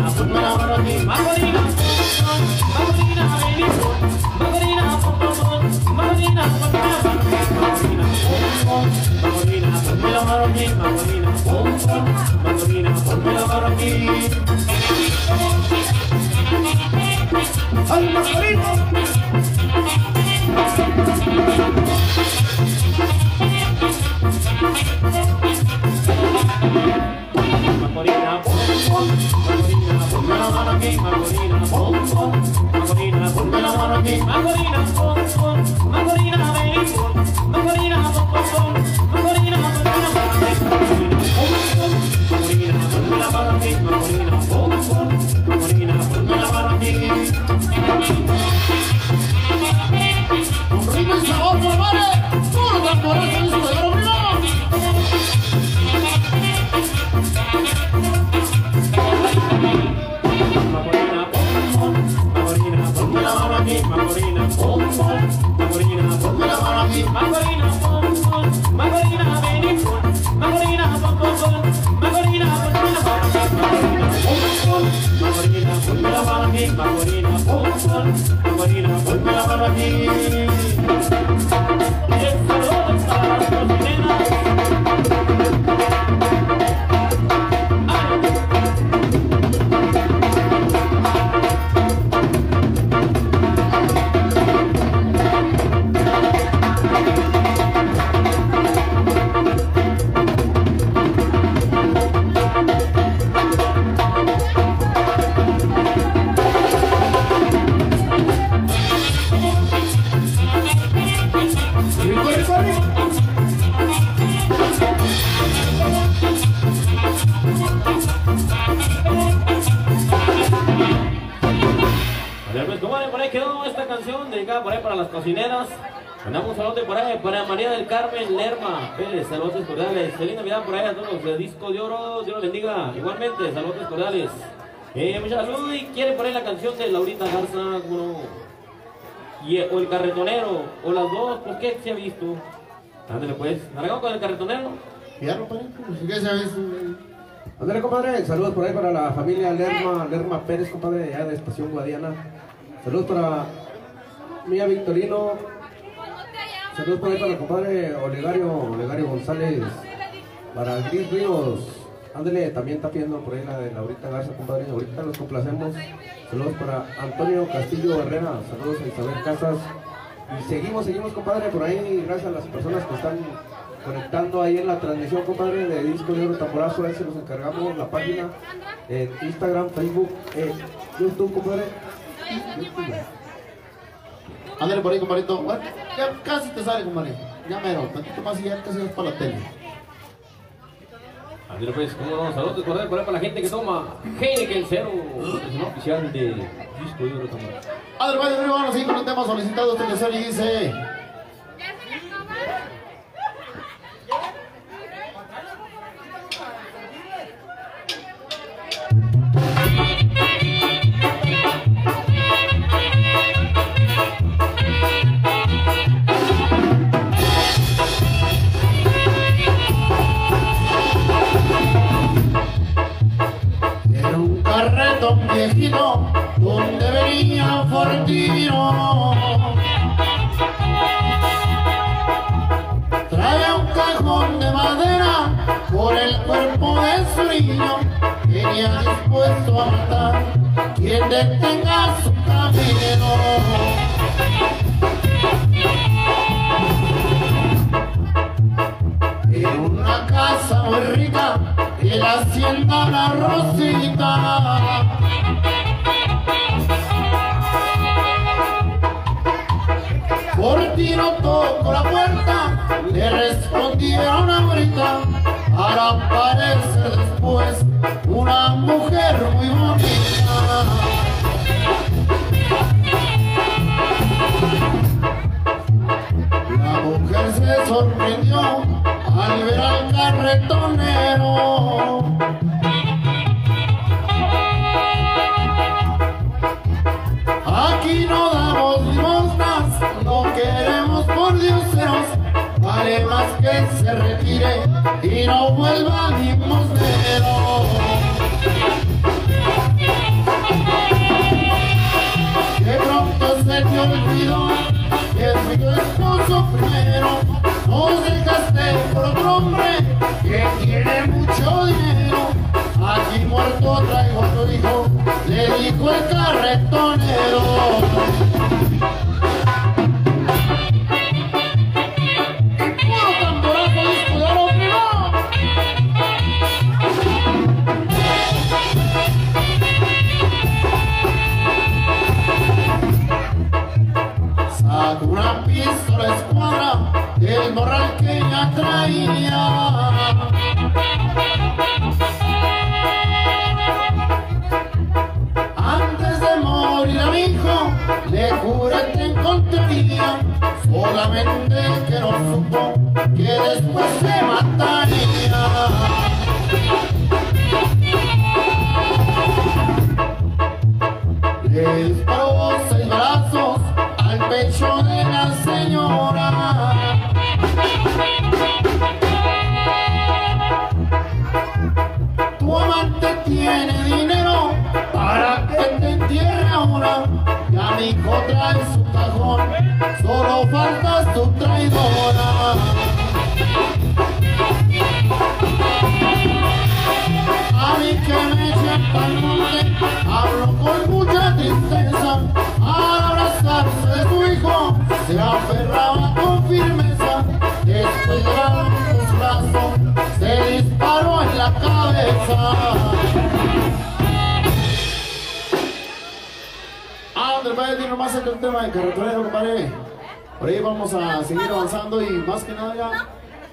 ponme la mano aquí. Macorina, Macorina, Macorina, Macorina, Macorina, ponme la mano aquí. Macorina, ponme la mano aquí. ¡Al Macorino! Macorina, ponme la mano aquí. Macorina, Macorina, ponme la mano aquí. Macorina, Macorina, ven, Macorina, Macorina, ponme la mano aquí. Macorina, ponme la mano aquí. ¡Un ritmo y sabor, compadre! ¡Puro tamborazo en su dedo, primo! Macorina, ponme la mano aquí. Macorina, ponme la mano aquí. Macorina, Macorina, ven, Macorina, Macorina, ponme la mano aquí. Macorina, ponme la mano aquí. Macorina, ponme la mano aquí. Y el saludo para las cocineras. Por ahí quedó esta canción dedicada por ahí para las cocineras. Mandamos un saludo por ahí para María del Carmen Lerma Pérez, saludos cordiales. Feliz Navidad por ahí a todos los de Disco de Oro, Dios los bendiga. Igualmente, saludos cordiales. Mucha salud y quieren por ahí la canción de Laurita Garza, bueno, o el carretonero, o las dos, ¿por qué se ha visto? Ándale pues, ¿narragamos con el carretonero? Fíjalo, pues, ¿qué sabes? Ándale, compadre, saludos por ahí para la familia Lerma Pérez, compadre, allá de Estación Guadiana. Saludos para Mía Victorino. Saludos por ahí para el compadre Olegario González. Para Gris Ríos. Ándale, también está pidiendo por ahí la de Laurita Garza, compadre. Ahorita los complacemos. Saludos para Antonio Castillo Herrera. Saludos a Isabel Casas. Y seguimos, compadre, por ahí. Gracias a las personas que están conectando ahí en la transmisión, compadre, de Disco de Oro Tamborazo. Ahí se los encargamos la página en Instagram, Facebook, YouTube, compadre. Ándale por ahí, compadrito. Bueno, ya casi te sale, compadre. Ya mero, tantito más y ya casi es para la tele. Ándale pues, como no, saludos por ahí para la gente que toma Heineken Cero, es oficial de Disco de Oro Tamborazo. Ándale, vamos a seguir con el tema solicitado este tercer y dice... Viejito, donde venía Fortino, trae un cajón de madera por el cuerpo de su niño, venía dispuesto a matar quien detenga su camino. En una casa muy rica, en la hacienda La Rosita, Fortino tocó la puerta, le respondieron ahorita, para aparecer después una mujer muy bonita. La mujer se sorprendió al ver al carretonero. Aquí no damos limosnas, no queremos por dioseros, vale más que se retire y no vuelva limosnero. primero, nos dejaste por otro hombre que tiene mucho dinero. Aquí muerto traigo a tu hijo, le dijo el carretonero. Y puro tamborazo, disco de oro, primo. Saco una pistola escuadra del morral que ya traía. Antes de morir a mi hijo, le juré te encontraría, solamente que no supo que después se mataría. Le disparó 6 balazos al pecho de la señora. Tu amante tiene dinero para que te entierre ahora. Ya mi hijo trae su cajón, solo falta su traidora. A mí que me echen pa'l monte, hablo con mucha tristeza. Al abrazarse de su hijo, se aferraba con firmeza. Después de su brazo, se disparó en la cabeza. André, vaya, di nomás el tema de carretonero, compadre. Por ahí vamos a seguir avanzando y más que nada ya.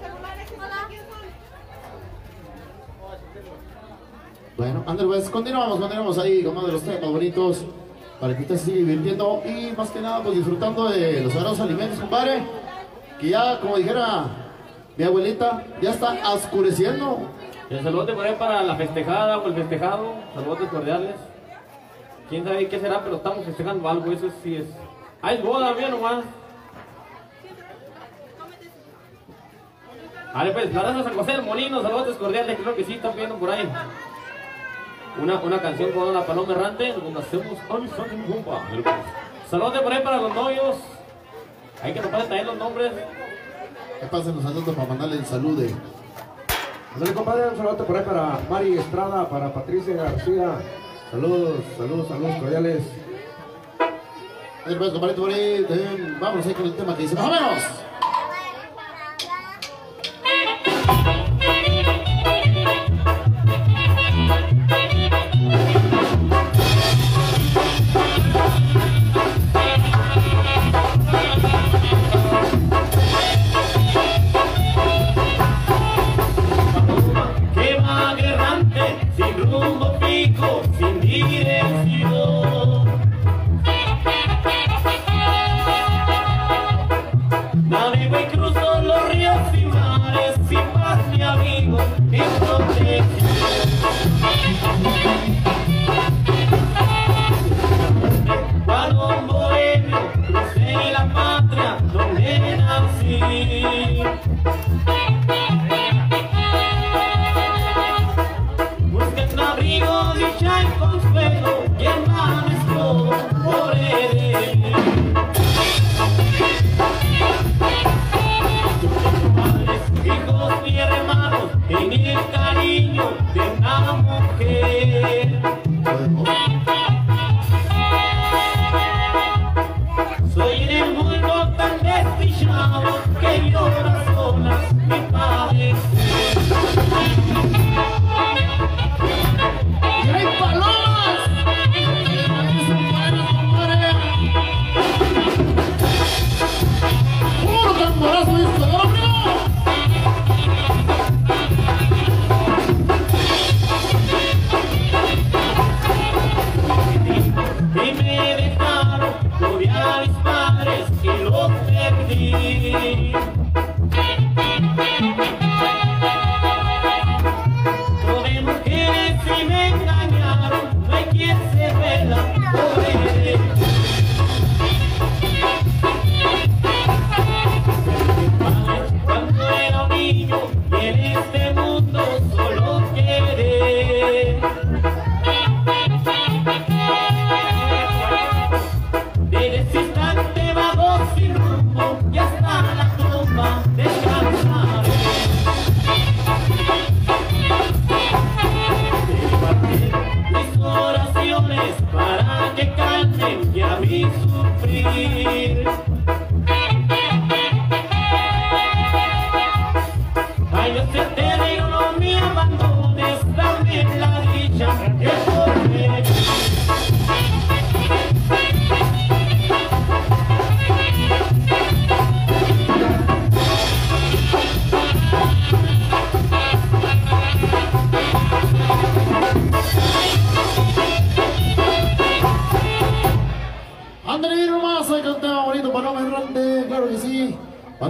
Bueno, André, pues continuamos ahí con más de los temas bonitos para que usted se siga divirtiendo y más que nada pues disfrutando de los sagrados alimentos, compadre, que ya, como dijera mi abuelita, ya está oscureciendo. El saludote por ahí para la festejada o el festejado, saludotes cordiales. Quién sabe qué será, pero estamos festejando algo, eso sí es. ¡Ah, es boda, mira nomás! Vale, pues, la raza San José del Molino, saludotes cordiales, creo que sí, están viendo por ahí. Una canción con una paloma errante, donde hacemos un compa. Saludos por ahí para los novios. Hay que pasen también los nombres. ¿Qué pasen los saludos para mandarle el saludo? Ándale, compadre, un saludo por ahí para Mari Estrada, para Patricia García. Saludos cordiales. Pues, compadre, por ahí, vamos ahí con el tema que dice más o menos. Sin dirección,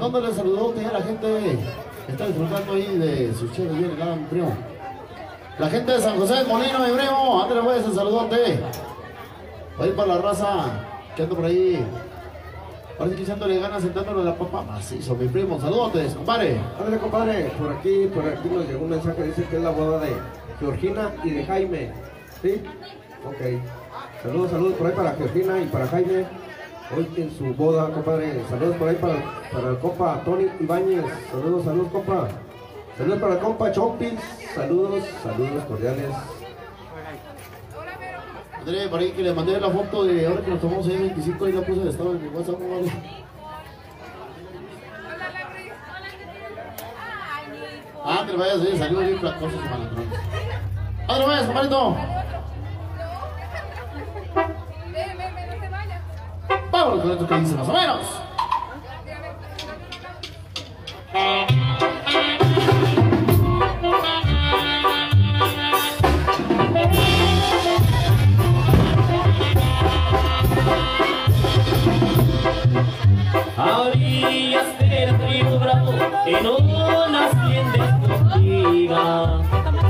Mandándole saludote a la gente que está disfrutando ahí de sus chéveres bien helada, mi primo. La gente de San José del Molino, mi primo, ándale pues el saludote. Va a ir para la raza que anda por ahí. Ahora sí que echándole ganas, sentándole la papa macizo, mi primo. Saludotes, compadre. Ándale, compadre, por aquí nos llegó un mensaje, dice que es la boda de Georgina y de Jaime. ¿Sí? Ok. Saludos por ahí para Georgina y para Jaime. Hoy en su boda, compadre. Saludos por ahí para el compa Tony Ibáñez. Saludos, compa. Saludos para el compa Chompis. Saludos cordiales. André, por ahí que le mandé la foto de ahora que nos tomamos ahí 25, ahí la puse de estado en mi WhatsApp, ¿vale? André, vaya, sí, salió bien placoso su malandrón. André, vaya, compadrito. Vámonos con esto que dice más o menos. A orillas del río Bravo, en una hacienda escondida,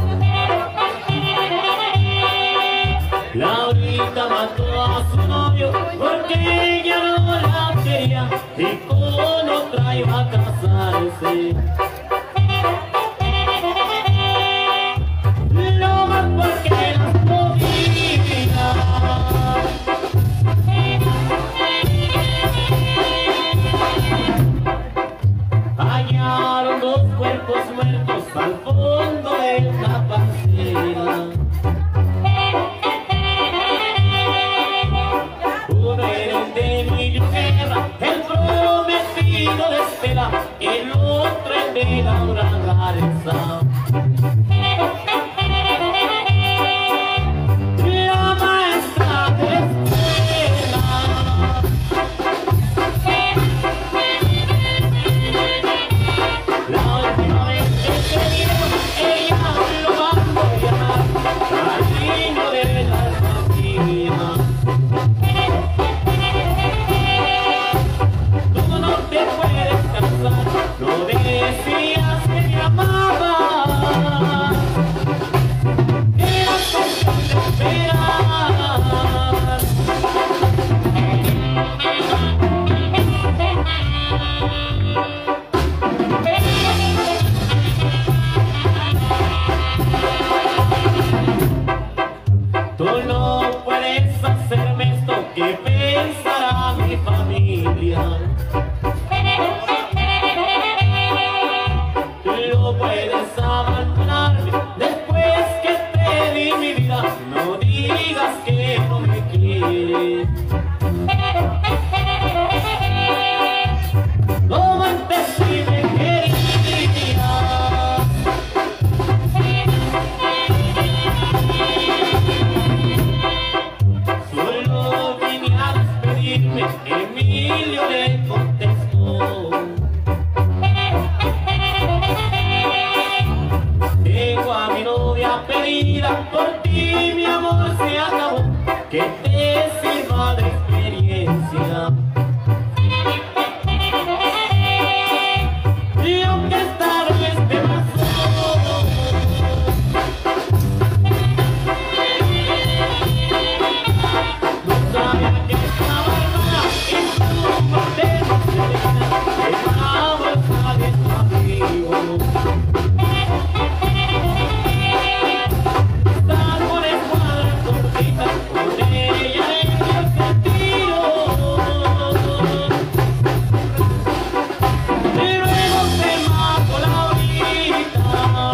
Laurita mató a su novio porque ella no la quería y con otra iba a casarse. No más porque las podía. Hallaron dos cuerpos muertos al fondo de una parcela. Uno era el de Emilio Guerra, el prometido de Estela, el otro el de Laura Garza. La maestra de la escuela. La última vez que se vieron, ella lo mandó llamar cariño de la familia. Tú no te puedes cansar, no decías que me amabas. Era cuestión de esperar. Tú no puedes hacerme esto, que pensará mi familia. No puedes abandonarme después que te di mi vida. No digas que no me quieres. Como antes sí me querías. Solo vine a despedirme, Emilio le contestó. Tengo a mi novia pedida, por ti mi amor se acabó, que te sirva de experiencia. Y aunque esta vez te pasó, no sabía que estaba hermana en tu parte no se el amor sale tu amigo. Estás con escuadra cortita, con ella en el sentido. Y luego se mató Laurita.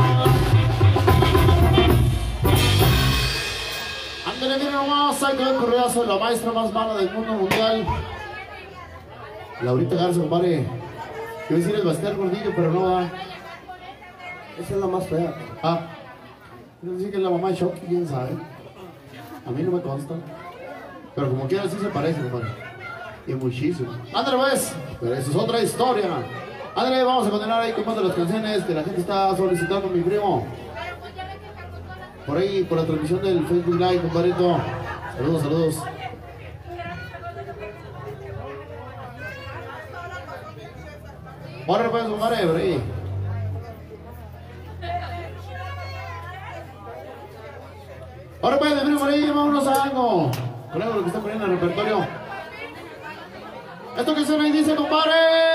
Ándale, miren nomás, ahí quedó el correazo de la maestra más mala del mundo mundial. Laurita Garza, compadre. Quiero decir el Bastián Gordillo, pero no va. Esa es la más fea. Ah, quiero decir que es la mamá de Shocky, quién sabe. A mí no me consta. Pero como quiera, sí se parece, compadre. Y muchísimo. Ándale, pues. Pero eso es otra historia. Ándale, vamos a continuar ahí con más de las canciones que la gente está solicitando, mi primo. Por ahí, por la transmisión del Facebook Live, compadrito. Saludos, saludos. Ahora pues, compadre, por ahí. Ahora pues, de por ahí, vámonos a algo. Ponemos lo que está poniendo en el repertorio. Esto que se me dice, compadre.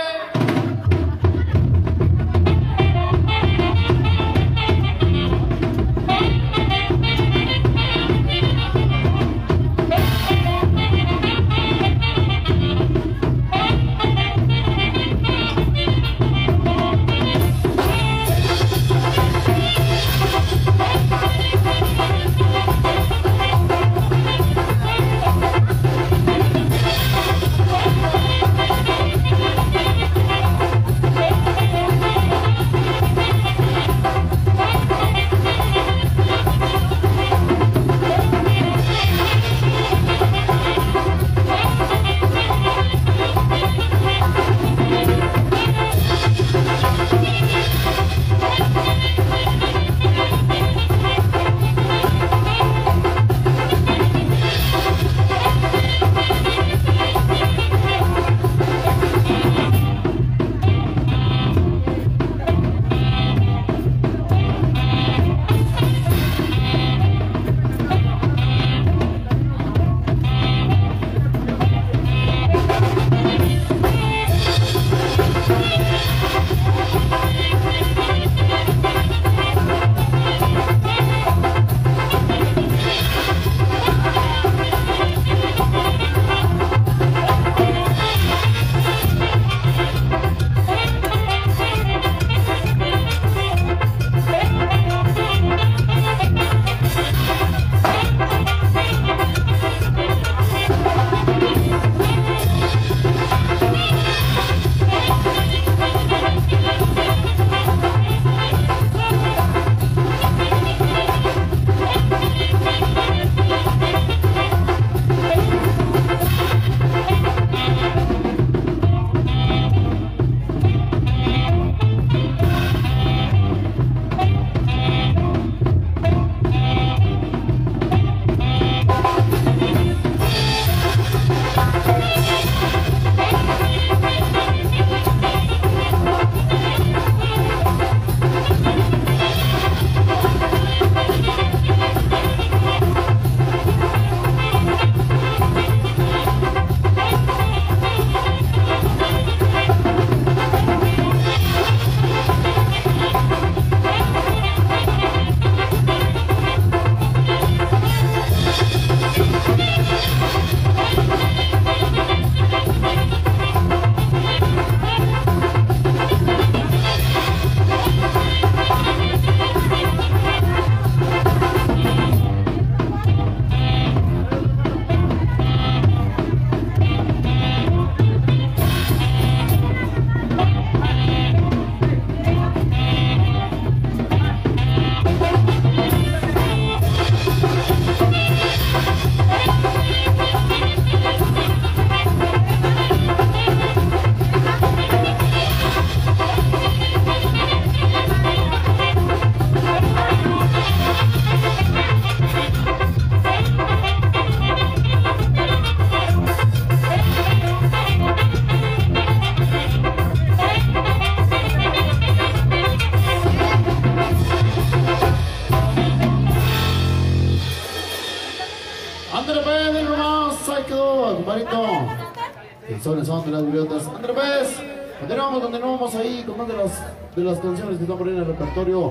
Son de las bibliotas. Andrés, pues, continuamos ahí con más de las canciones que están poniendo en el repertorio.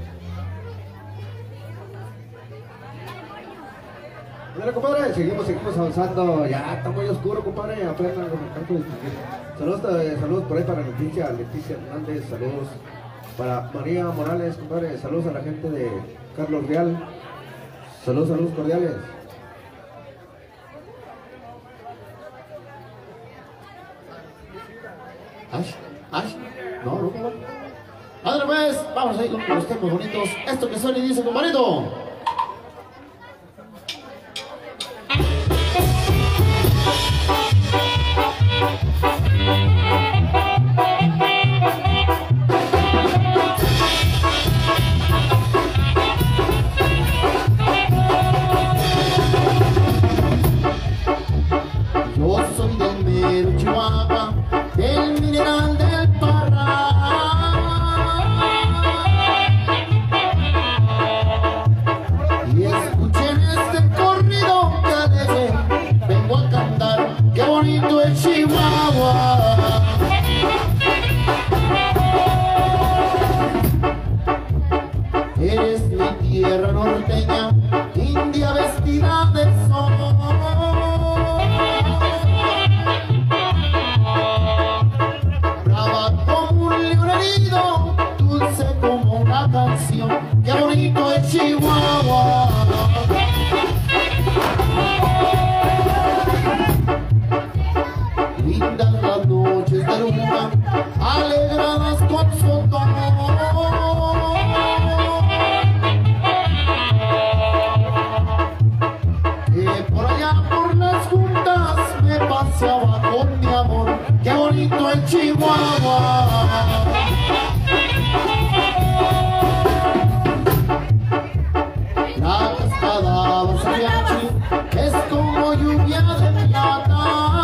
Bueno, compadre, seguimos avanzando. Ya está muy oscuro, compadre. Aprendan con el canto de distinguir. Saludos por ahí para Leticia Hernández. Saludos para María Morales, compadre. Saludos a la gente de Carlos Real. Saludos cordiales. Ash, no, compadre. Andrés, pues, vamos ahí con los temas bonitos. Esto que suena y dice, compadrito. Yo soy del mero Chihuahua, el mineral del Parra. eres mi tierra norteña, india vestida de sol. Brava como un león herido, dulce como una canción, qué bonito es Chihuahua. Lindas las noches de luna, alegradas con su tono. Que por allá por las juntas me paseaba con mi amor, qué bonito es Chihuahua. La cascada Basariachi es como lluvia de plata.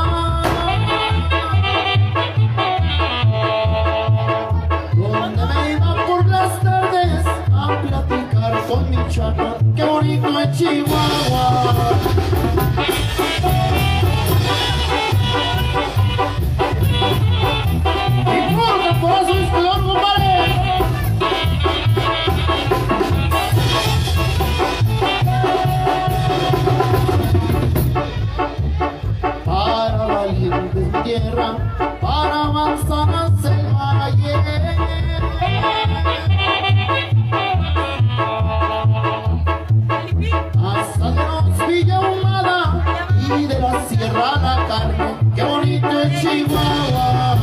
Donde me iba por las tardes a platicar con mi chata, qué bonito es Chihuahua. Y por corazón es color, compadre. Para valientes mi tierra, para manzanas el valle. Hasta de los Villa Ahumada y de la Sierra La Carne, qué bonito es Chihuahua.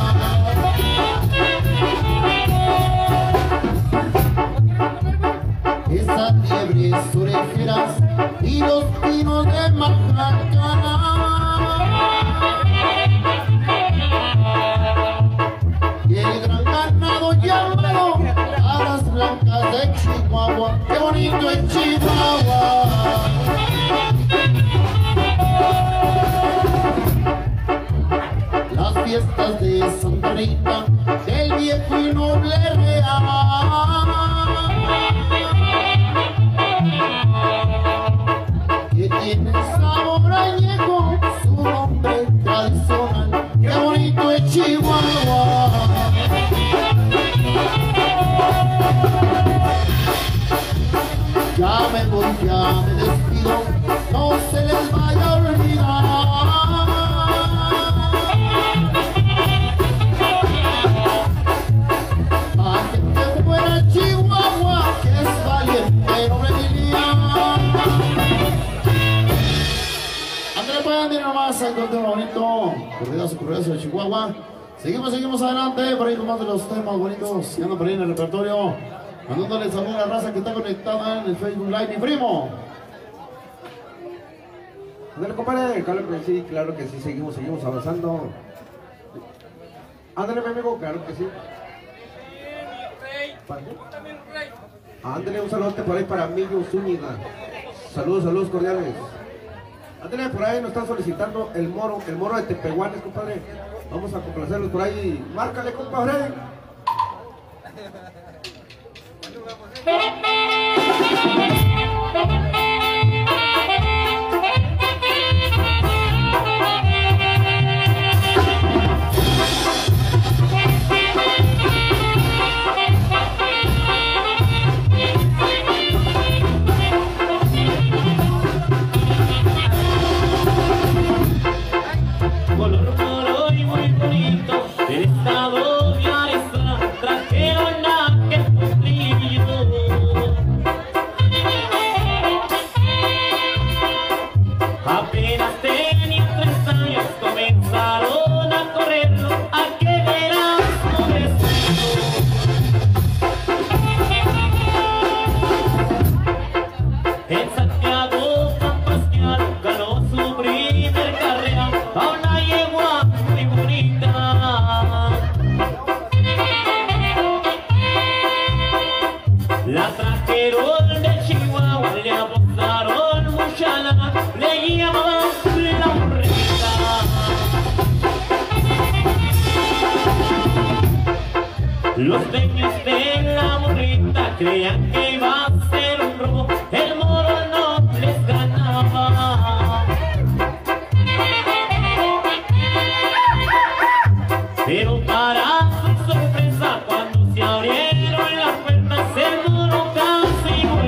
Esas liebres orejeras y los pinos de Majacana. Y el gran ganado llamado Aras Blancas de Chihuahua, qué bonito es Chihuahua. Las fiestas de Santa Rita, del viejo y noble real, que tiene sabor añejo, su nombre tradicional, qué bonito es Chihuahua. Ya me voy, ya me despido, no se les vaya a olvidar. A gente buena Chihuahua, que es valiente, noble Liliana. André, pueden ir nomás, ahí con tema bonito, corridazo de Chihuahua. Seguimos adelante, por ahí con más de los temas bonitos, que andan por ahí en el repertorio. Mandándole saludos a la raza que está conectada en el Facebook Live, mi primo. Ándale, compadre, claro que sí, seguimos avanzando. Ándale, mi amigo, claro que sí. Ándale, un saludote por ahí para Millo Zúñiga. Saludos cordiales. Ándale, por ahí nos están solicitando el moro de Tepehuanes, compadre. Vamos a complacerlos por ahí. Márcale, compadre. Color moro y muy bonito, del estado de Arizona, trajeron aquel potrillo. Apenas tenía 3 años, comenzaron a correrlo, a que verás pobrecito. En Santiago Pampasquiano ganó su primer carrera a una yegua muy bonita. La trajeron de Chihuahua, le apostaron mucha lana, le llamaban la burrita. Los dueños de la burrita creían que iba a ser un robo, el moro no les ganaba. Pero para su sorpresa, cuando se abrieron las puertas, el moro casi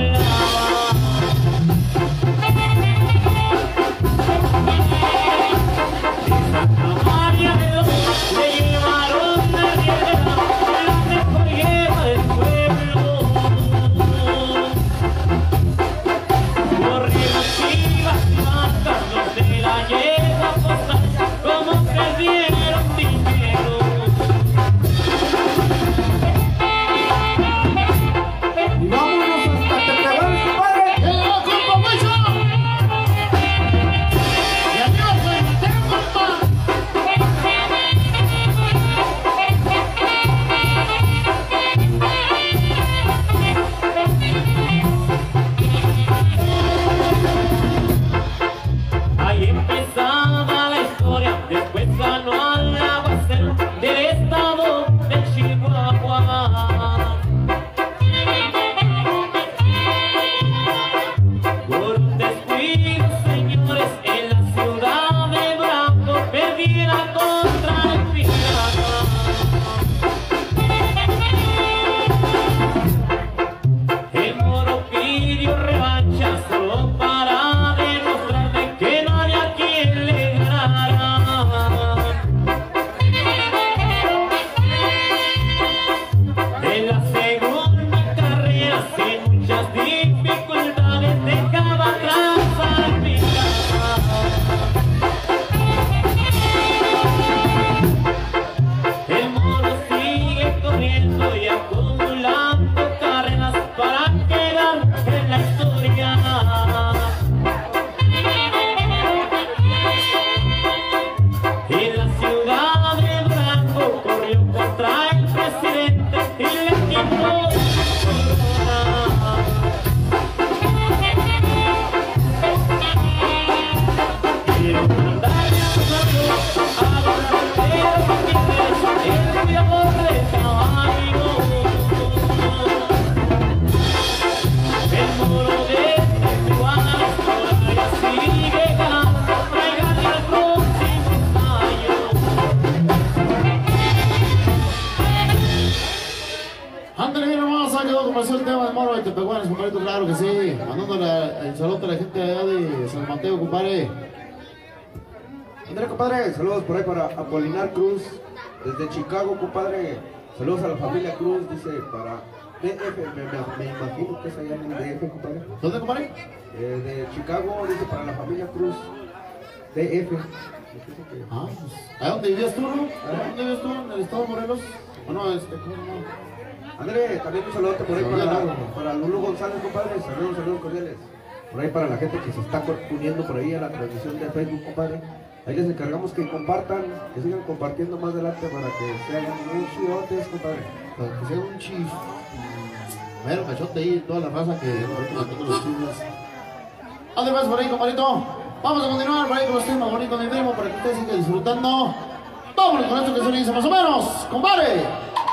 compadre. Mandándole el saludo a la gente allá de San Mateo, compadre. Ándale, compadre, saludos por ahí para Apolinar Cruz, desde Chicago, compadre. Saludos a la familia Cruz, dice, para DF, me imagino que es allá en el DF, compadre. ¿Dónde, compadre? De Chicago, dice, para la familia Cruz, DF. Ah, pues, ¿a dónde vivías tú, no? ¿A dónde vivías tú? ¿En el estado de Morelos? ¿O no? ¿Cómo se llama? Ándale, también un saludo por ahí para Lulu González, compadre. Saludos cordiales. Por ahí para la gente que se está uniendo por ahí a la transmisión de Facebook, compadre. Ahí les encargamos que compartan, que sigan compartiendo más adelante para que se hagan un chidotes, compadre. Para que sea un chif. Mero cachote ahí, toda la raza que ahorita matando los chismes. Además, por ahí, compadrito. Vamos a continuar por ahí con los temas bonitos de mi primo para que ustedes sigan disfrutando. Vámonos con esto que se dice más o menos, compadre.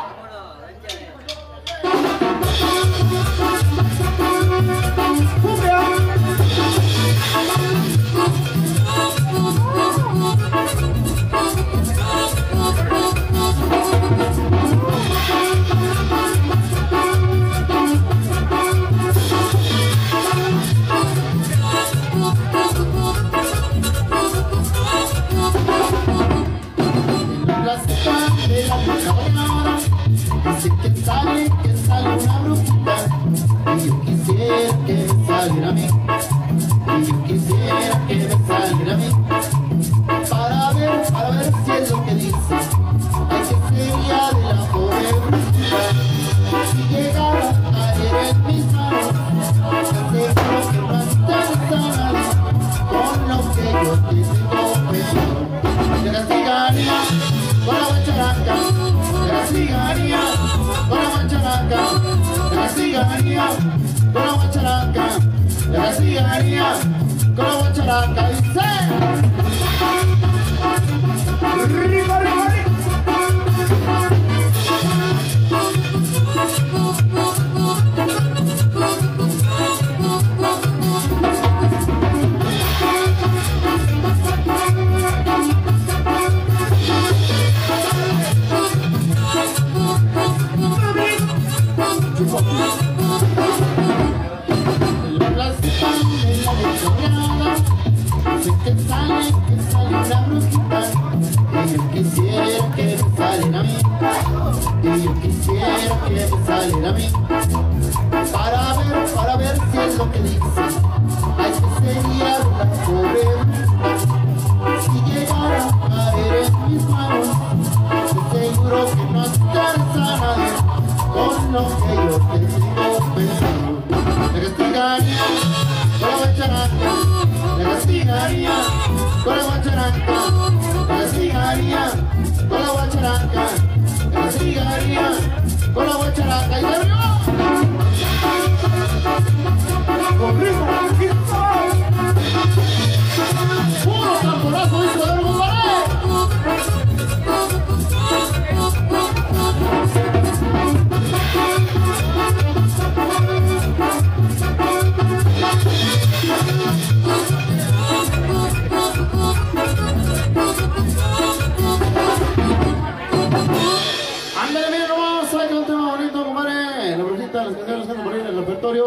Dice que sale una brujita, y yo quisiera que me saliera a mí, y yo quisiera que me saliera a mí, para ver si es lo que dice. Ay, que sería de la pobre brujita, si llegara a caer en mis manos, seguro que no alcanza nadie con lo que yo te tengo pensado. Te castigaría con la guacharaca, te castigaría con la guacharaca, te castigaría con la guacharaca, te castigaría con la guacharaca. Dice rico, rico, la placita de la descarriada, dice que sale una brujita, y yo quisiera que me saliera a mí, y yo quisiera que me saliera a mí, para ver si es lo que dice. Ay, que sería una pobre brujita, si llegara a caer en mis manos, seguro que no alcanza nadie con lo que yo te tengo pensado. Te castigaría con la guacharaca, te castigaría con la guacharaca, te castigaría con la guacharaca, te castigaría con la guacharaca. Y arriba con ritmo, puro tamborazo, hijo de compadre. Ándale, mira nomás, hay que un tema bonito, compadre. La brujita, las canciones que andan por ahí en el repertorio.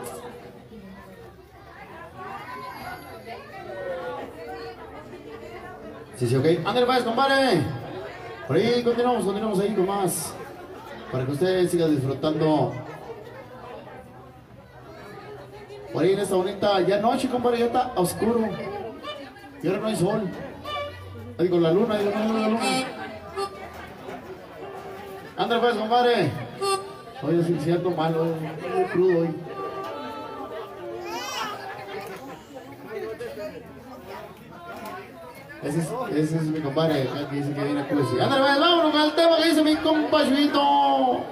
Sí, ok. Ándale, pues, compadre. Por ahí continuamos ahí con más. Para que ustedes sigan disfrutando. Por ahí en esta bonita, ya noche, compadre, ya está oscuro. Y ahora no hay sol. Ahí con la luna, digo, no hay la luna. Ándale, pues, compadre. Oye, sí, cierto malo, muy crudo hoy. Ese es mi compadre acá que dice que viene a Cruz. Ándale, pues, vámonos con el tema que dice mi compa Chuito.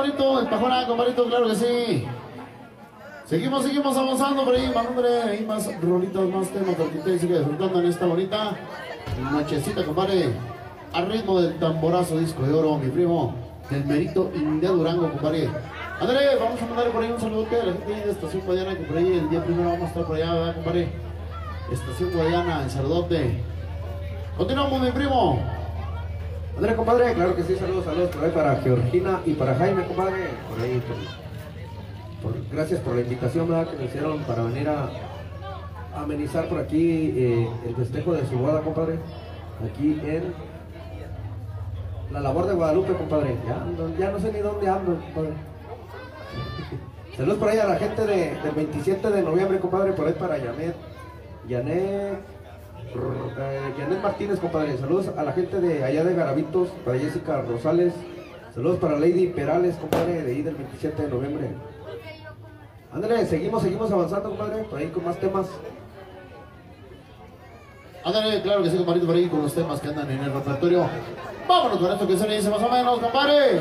compadrito, el Pajona, compadrito, claro que sí. Seguimos avanzando por ahí, hombre, hay más rolitas, más temas que usted sigue disfrutando en esta bonita nochecita, compadre, al ritmo del tamborazo disco de oro, mi primo, del Merito India Durango, compadre. André, vamos a mandar por ahí un saludo a la gente de Estación Guadiana, que por ahí el día primero vamos a estar por allá, ¿verdad, compadre? Estación Guadiana, el saludote. Continuamos, mi primo. André, compadre, claro que sí, saludos por ahí para Georgina y para Jaime, compadre, por ahí, gracias por la invitación, ¿verdad?, que me hicieron para venir a amenizar por aquí el festejo de su boda, compadre, aquí en la labor de Guadalupe, compadre. Ya no sé ni dónde ando, compadre. Saludos por ahí a la gente del 27 de noviembre, compadre, por ahí para Janet Martínez, compadre. Saludos a la gente de allá de Garavitos, para Jessica Rosales. Saludos para Lady Perales, compadre, de ahí del 27 de noviembre. Ándale, seguimos avanzando, compadre, por ahí con más temas. Ándale, claro que sí, compadrito, por ahí con los temas que andan en el repertorio. Vámonos con esto que se le dice más o menos, compadre.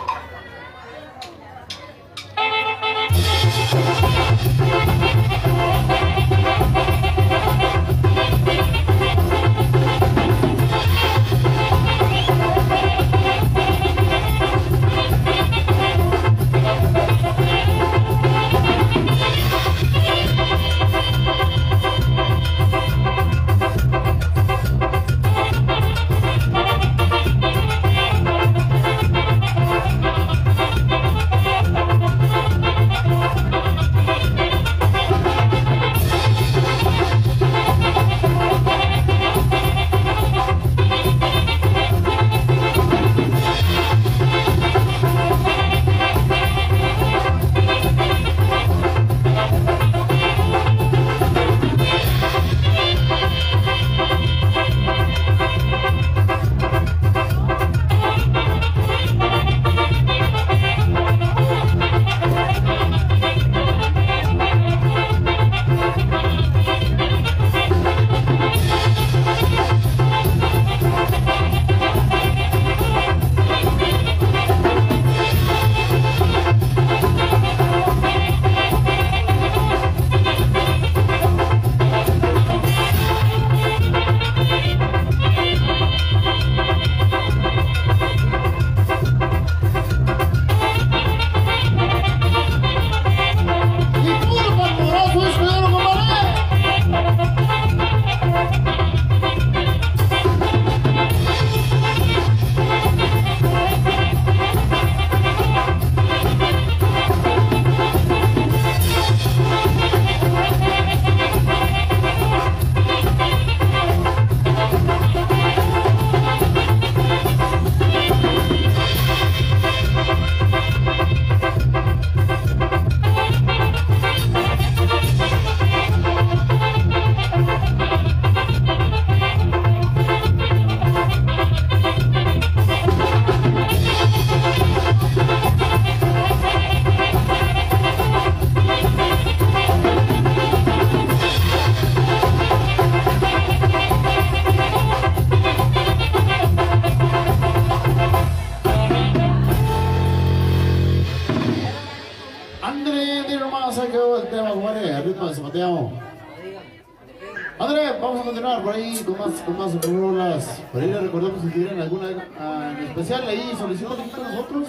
André, vamos a continuar por ahí con más rolas. Por ahí les recordamos si tienen alguna en especial ahí solicitando a nosotros.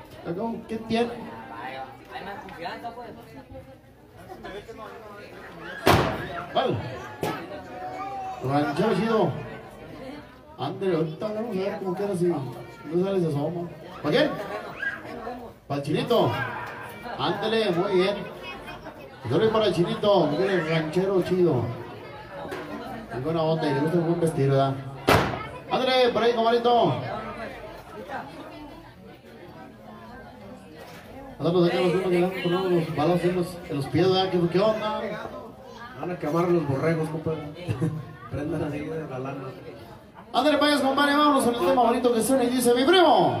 ¿Qué tienen? Hay más confianza, pues. Vale. Ranchero chido. André, ahorita vamos a ver cómo queda si no sales de asoma. ¿Para quién? Para el Chinito. Ándale, muy bien. Yo voy para el Chinito, el ranchero chido. Y buena onda, y le gusta un buen vestir, ¿verdad? Ándale, por ahí, comadrito. Andamos acá los unos que dan los balos en los pies, ¿verdad? ¿Qué onda? Van a quemar los borregos, compadre. Prendan ahí de la lana. Ándale, vayas, compadre, vámonos con el tema bonito que suena y dice mi primo.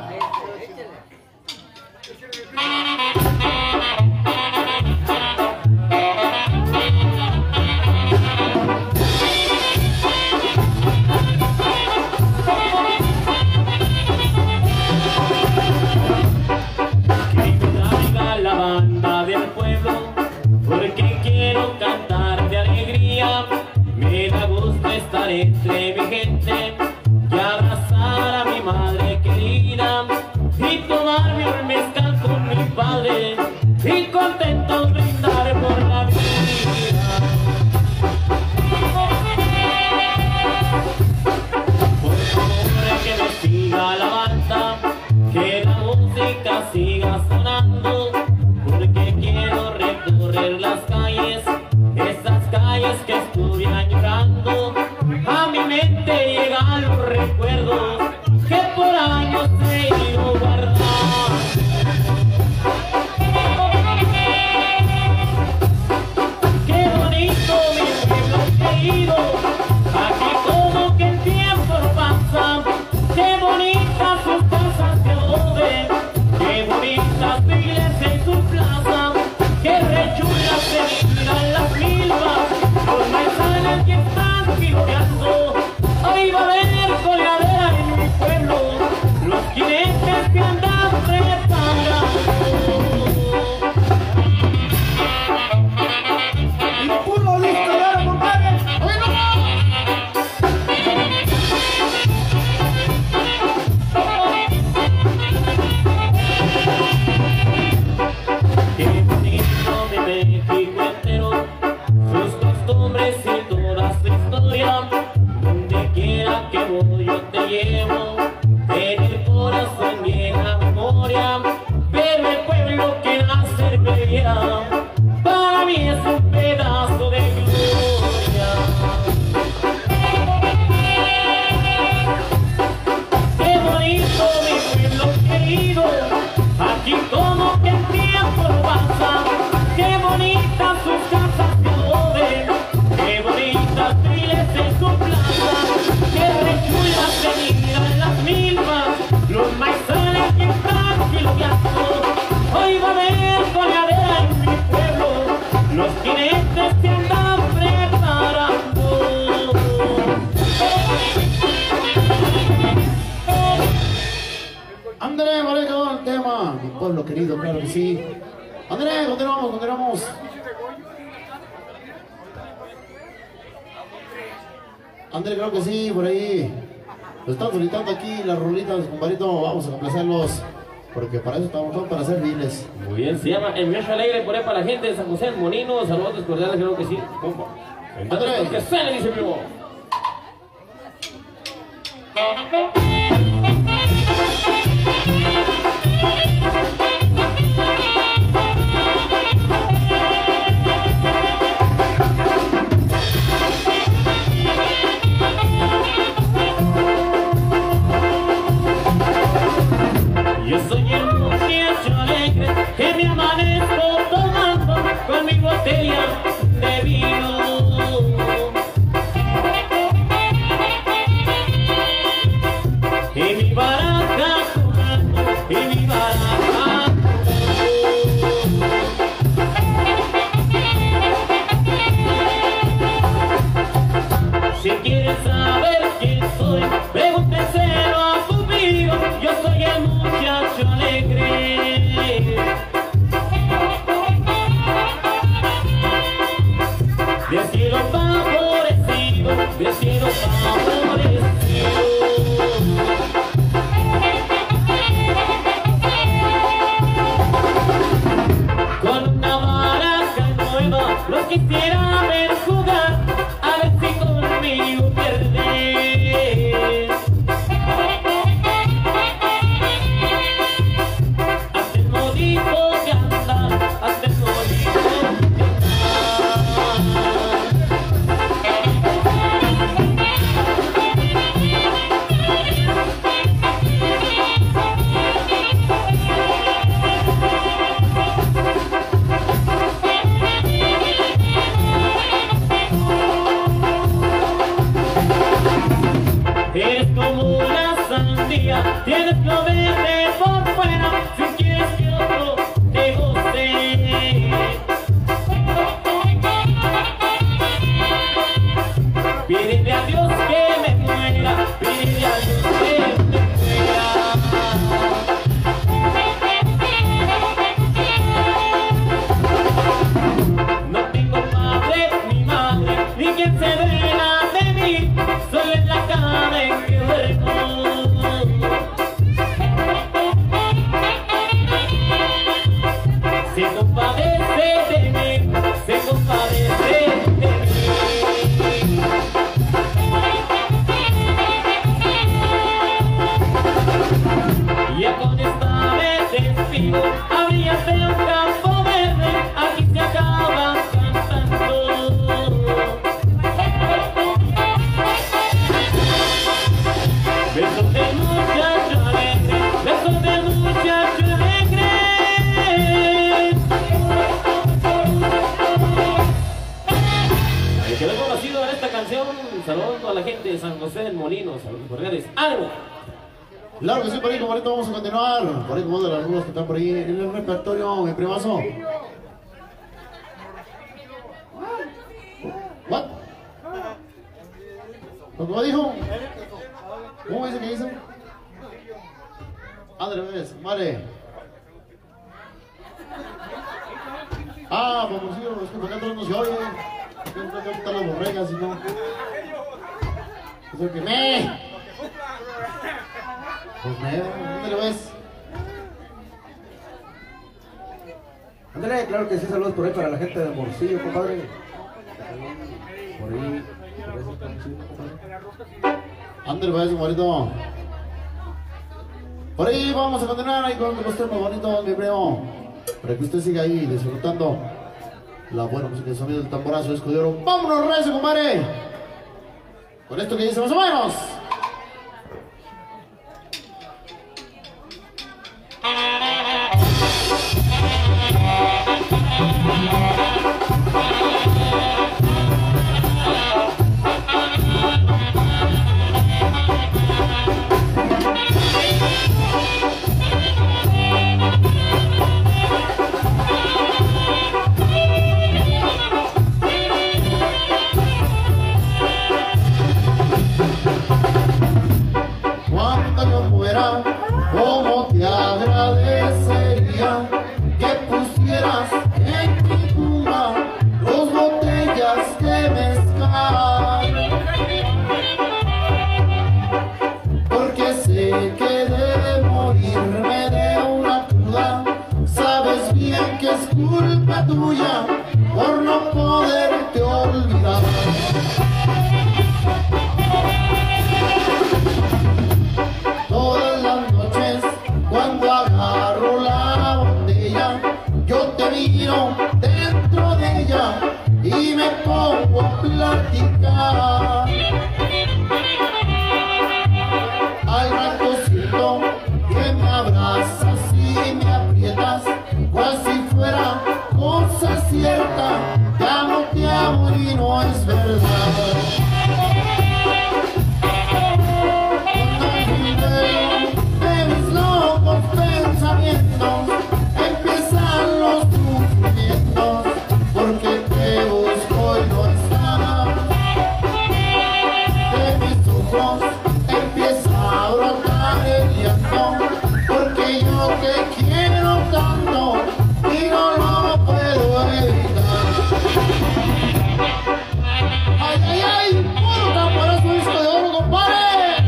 te llevo en el corazón y en la memoria, pero el pueblo que nace pelea, para mí es un pedazo de gloria. Qué bonito mi pueblo querido, aquí como que el tiempo pasa, qué bonitas sus casas de adobe, qué bonitas files en su plaza, qué rechulas se miran las milpas, los maizales que tranquilo viajo. Hoy va a haber colgadera en mi pueblo, los jinetes se andan preparando. André, vale, quedó el tema. Mi pueblo querido, claro que sí. André, continuamos. André, creo que sí, por ahí. Lo están solicitando aquí las rolitas, compadrito. Vamos a complacerlos, porque para eso estamos, para ser viles. Muy bien, se llama El Muchacho Alegre, por ahí para la gente de San José del Molino. Saludos cordiales, creo que sí. Compa. Entonces, que se le dice primo. Yo soy el muchacho alegre que me amanezco tomando con mi botella de vino. Y mi baraja jugando, y mi baraja jugando. Si quieres saber quién soy, pregúnteselo a tu amigo. Yo soy el muchacho alegre. Del cielo favorecido, del cielo favorecido. Con una baraja nueva los quisiera ver jugar, a ver si conmigo pierdes. Hasta el modito de andar, hasta el modito de andar. Eres como una sandía, tienes lo verde por fuera, si quieres que otro te goce. Pídele a Dios que me muera, pídele a Dios que me muera. No tengo padre ni madre, ni quien se venga de mí, solo en la cama en que duermo. Se compadece de mí, se compadece de mí. Ya con esta me despido, abríase un campo verde, aquí se acaba cantando. Besos de muchacho alegre, besos de muchacho alegre. Me quedó conocido en esta canción. Saludos a la gente de San José del Molino. Saludos cordiales. ¡Ánimo! Claro que sí, por ahí, compadrito, vamos a continuar. Por ahí, como de las rulas que están por ahí en el repertorio, mi primazo. ¿What? ¿Cómo dijo? ¿Cómo dice que dice? Ándale, ves, madre. Ah, pomorcillo, es que por acá atrás no se oye. Tengo que quitar las borregas, si no. Es el que me. Pues ¿dónde lo ves? Ándale, claro que sí, saludos por ahí para la gente de Morcillo, compadre. Por ahí, por ese Morcillo, compadre. Ándale, pues, bonito. Por ahí vamos a continuar ahí con los temas bonitos, mi primo. Para que usted siga ahí disfrutando la buena música y el sonido del tamborazo disco de oro. ¡Vámonos, recio, compadre! Con esto que dice más o menos. Cuando yo muera, cómo te agradecería que pusieras en mi tumba 2 botellas de mezcal, porque sé que de morirme de una cruda, sabes bien que es culpa tuya por no poderte olvidar. Todas las noches cuando agarro la botella, yo te miro dentro de ella y me pongo a platicar. Al rato siento que me abrazas y me aprietas, cual si fuera cosa cierta. Te amo y no es verdad. De mis locos pensamientos empiezan los sufrimientos, porque te busco y no estás. De mis ojos empieza a brotar el llanto, porque yo te quiero tanto y no lo puedo evitar. ¡Ay, ay, ay! ¡Puro tamborazo disco de oro, compadre!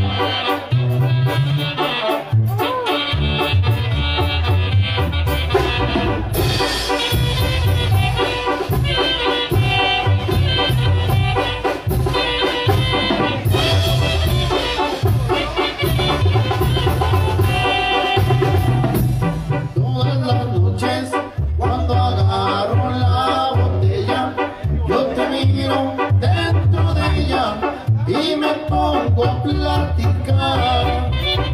Todas las noches cuando agarro la botella, yo te miro dentro de ella y me pongo a platicar.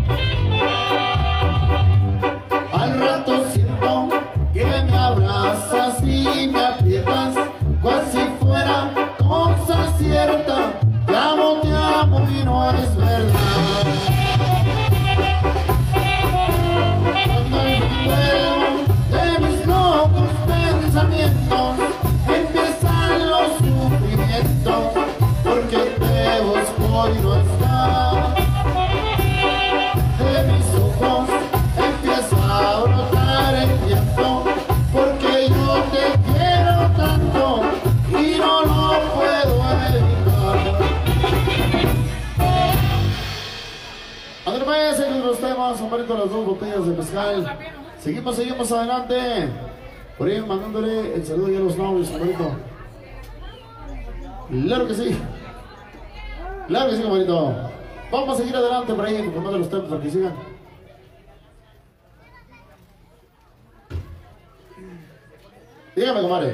Al rato siento que me abrazas y me aprietas, cual si fuera cosa cierta. Te amo y no es verdad. Cuando el vuelo de mis locos pensamientos empiezan los sufrimientos, porque te busco y no estás. De mis ojos empieza a brotar el llanto, porque yo te quiero tanto y no lo puedo evitar. Andrés Pérez, en los temas, son bonitos las 2 botellas de mezcal. Seguimos adelante. Por ahí mandándole el saludo ya a los novios, bonito. Claro que sí. Claro que sí, bonito. Vamos a seguir adelante por ahí, confirmando los temas para que sigan. Dígame, comadre.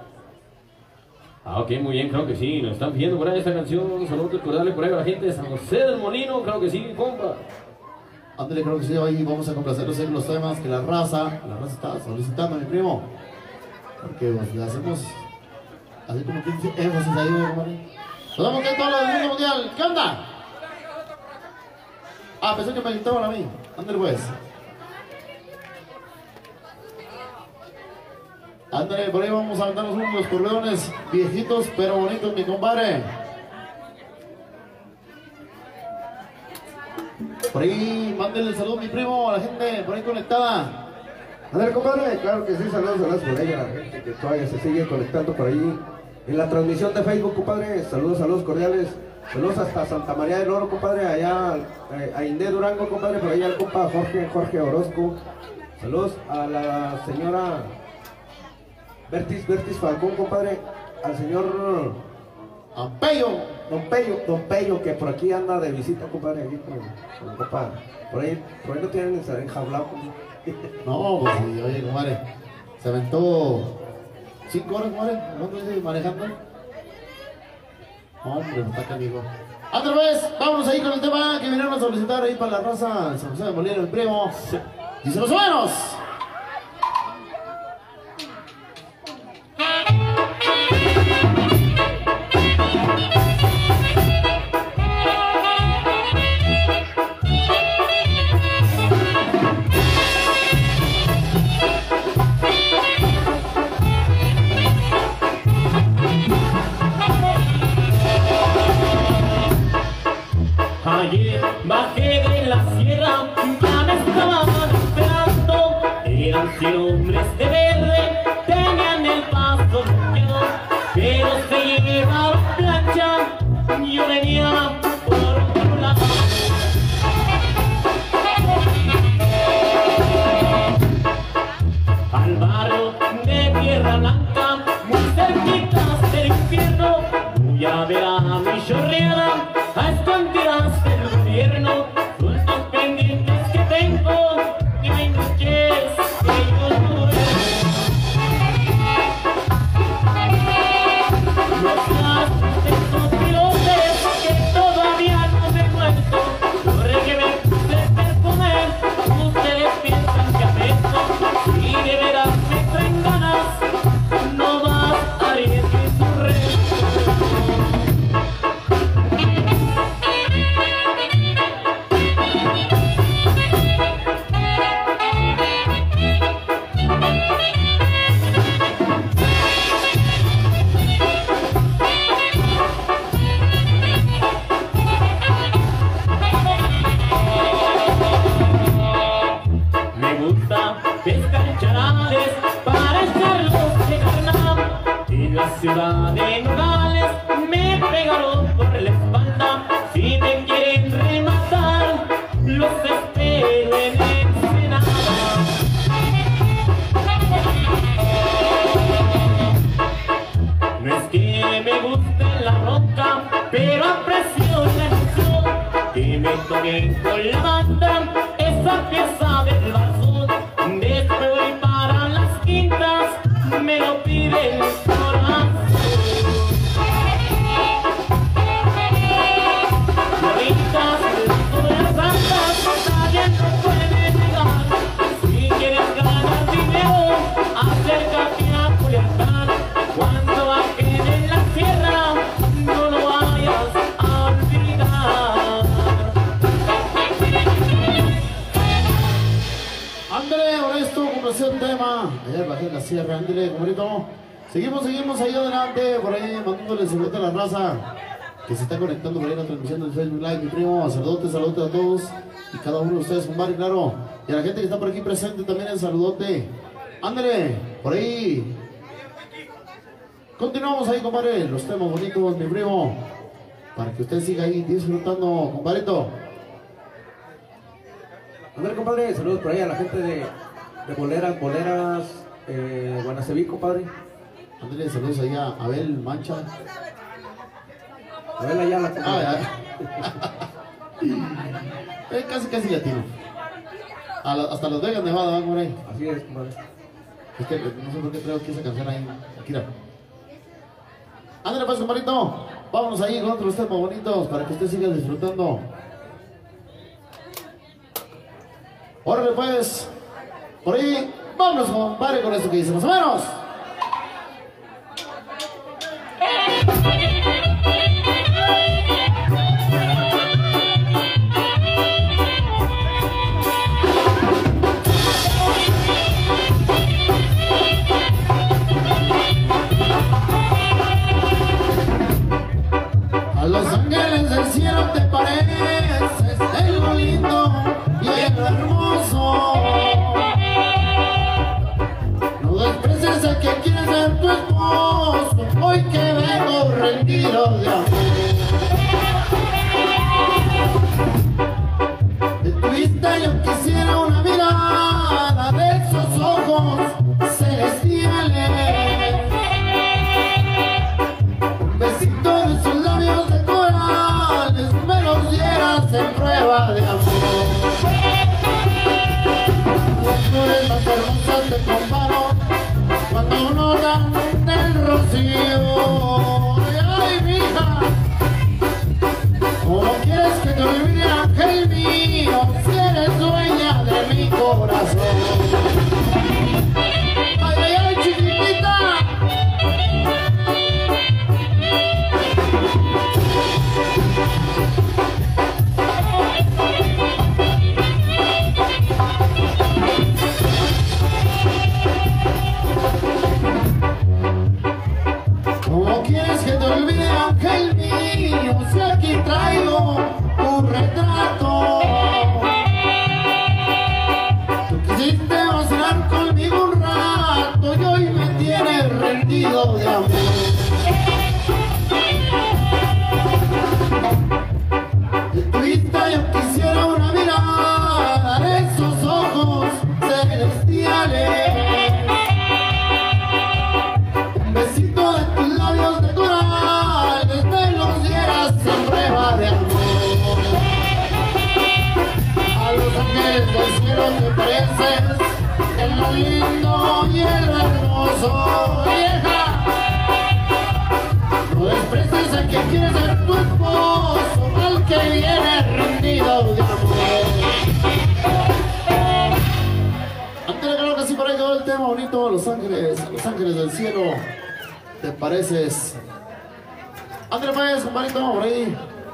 Ok, muy bien, creo que sí, nos están pidiendo por ahí esta canción. Saludos cordiales por ahí a la gente de San José del Molino, creo que sí, compa. Ándale, creo que sí, hoy vamos a complacerlos en los temas que la raza está solicitando, mi primo. Porque pues, le hacemos así como que dice énfasis ahí, comadre. Nos damos que todo lo del mundo mundial. ¿Qué onda? Ah, pensé que me gritaban a mí. Ándale pues. Ándale, por ahí vamos a aventarnos unos corleones viejitos pero bonitos, mi compadre. Por ahí, mándenle el saludo, mi primo, a la gente por ahí conectada. Ándale, compadre, claro que sí, saludos por ahí a la gente que todavía se sigue conectando por ahí en la transmisión de Facebook, compadre. Saludos cordiales. Saludos hasta Santa María del Oro, compadre, allá a Indé Durango, compadre, por ahí al compa Jorge Orozco. Saludos a la señora Bertis Falcón, compadre, al señor Ampeyo. Don Pello, que por aquí anda de visita, compadre, aquí con el compadre. Por ahí no tienen enjaulado. No, pues sí, oye, compadre, se aventó 5 horas, compadre, ¿cuánto dice manejando? Hombre, no está canijo. Otra vez, vámonos ahí con el tema que vinieron a solicitar ahí para la raza, San José de Molina, el primo. Dice más o menos. Ayer bajé de la sierra, ya me estaban esperando. Eran 100 hombres de verde, tenían el paso bloqueado, pero se llevaba plancha, yo venía por otro lado. Al barrio de Tierra Blanca, muy cerquitas del infierno, voy a ver a mi chorreada, a escondidas del gobierno, son los pendientes que tengo, y hay noches que yo no duermo. Los gastos de estos pilotes que todavía no me he muerto, corre que me puse perfume, ustedes piensan que apesto, y de veras me traen ganas, no vas a arriesgar su resto. Pescar charales para echarlos de carnal. En la ciudad de Nogales me pegaron por la espalda. Si me quieren rematar, los espero en Ensenada. No es que me guste la roca, pero aprecio la emoción que me toquen con la banda esa pieza del vaso. Después voy para las quintas, me lo pide el corazón. Gorritas, las santas, nadie no puede negar. Si quieres ganar dinero, acércate a Culiacán. Cuando bajen en la sierra, no lo vayas a olvidar. Ándale, Honesto, complació el tema. Ayer bajé en la sierra, ándale, compadrito. Seguimos ahí adelante, por ahí mandándole saludos a la raza que se está conectando por ahí en la transmisión del Facebook Live, mi primo. Saludotes a todos y cada uno de ustedes, compadre, claro. Y a la gente que está por aquí presente también el saludote. Ándale, por ahí. Continuamos ahí, compadre, los temas bonitos, mi primo, para que usted siga ahí disfrutando, compadrito. A ver, compadre, saludos por ahí a la gente de Boleras, Guanaceví, compadre. Ándale, saludos ahí a Abel Mancha. Abel Ayala, compadre. Casi latino. Hasta Las Vegas, Nevada, van por ahí. Así es, compadre. Es que no sé por qué creo que esa canción ahí. Akira. Ándale pues, compadrito. Vámonos ahí con otros temas bonitos para que usted siga disfrutando. Órale pues, por ahí, vámonos compadre con esto que dice más o menos. A los ángeles del cielo te pareces, en lo lindo y en lo hermoso. No desprecies a comparo cuando no dan el rocío. Ay, mija, ¿cómo quieres que te olvide, ángel mío, si eres dueña de mi corazón? Ay, ay, ay, chiquitita. ¿Cómo quieres que te olvide, ángel mío, si aquí traigo tu retrato? Tú quisiste vacilar conmigo un rato y hoy me tienes rendido de amor. De tu vista yo quisiera una mirada de esos ojos celestiales. Un besito de tus labios de coral, me los dieras en prueba de amor. A los ángeles del cielo te pareces, el más lindo y el hermoso. Vieja, no desprecies a quien quiere ser tu esposo, al que viene rendido de amor. Antes creo que sí, por ahí quedó el tema bonito. Los ángeles del cielo te pareces. André, pues, compadrito, por ahí.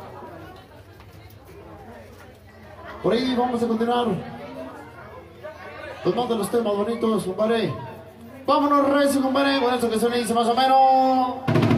Por ahí vamos a continuar. Los más de los temas bonitos, compadre. Vámonos, recio, compadre, con eso que se le dice más o menos.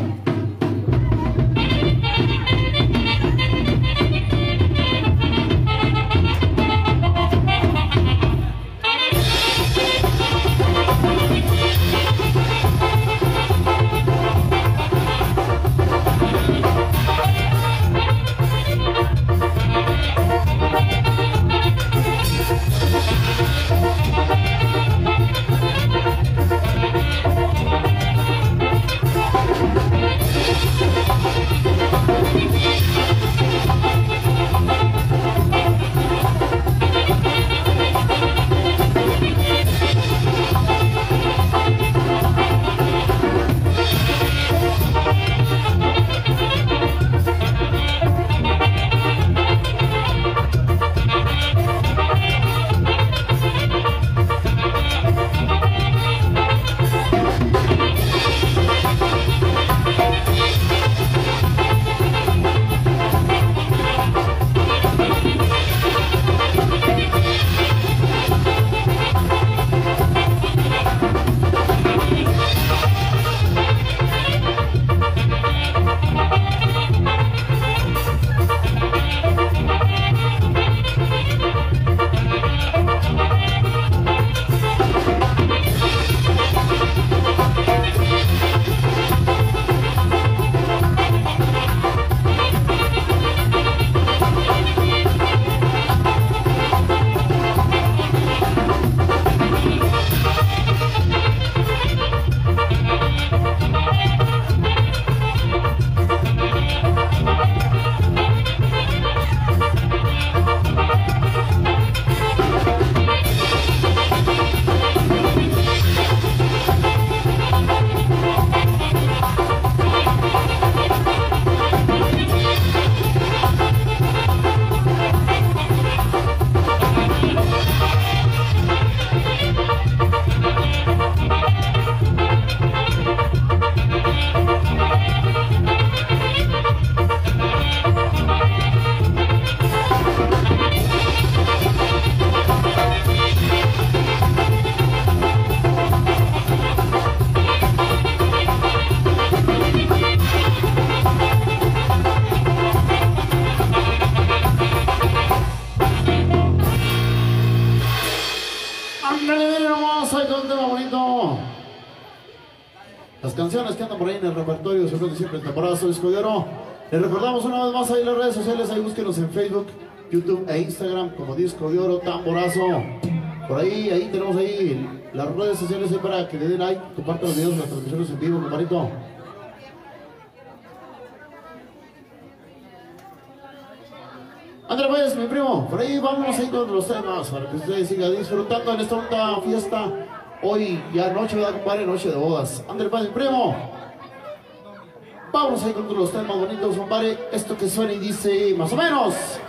Las canciones que andan por ahí en el repertorio de siempre, temporazo disco de oro. Les recordamos una vez más ahí las redes sociales, ahí búsquenos en Facebook, YouTube e Instagram como Disco de Oro Tamborazo. Por ahí tenemos ahí las redes sociales ahí para que le den like, compartan los videos de las transmisiones en vivo, compadrito. André, pues, mi primo, por ahí vámonos ahí con los temas para que ustedes sigan disfrutando en esta fiesta Hoy ya noche, ¿verdad, compadre? Noche de bodas. Ándale, padre, primo. Vamos a ir con los temas bonitos, compadre. Esto que suena y dice más o menos.